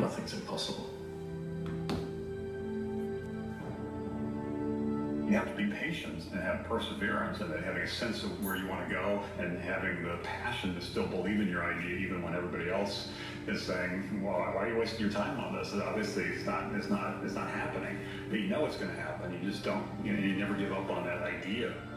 Nothing's impossible. You have to be patient and have perseverance and having a sense of where you want to go and having the passion to still believe in your idea even when everybody else is saying, well, why are you wasting your time on this? Obviously, it's not happening. But you know it's going to happen. You just don't, you never give up on that idea.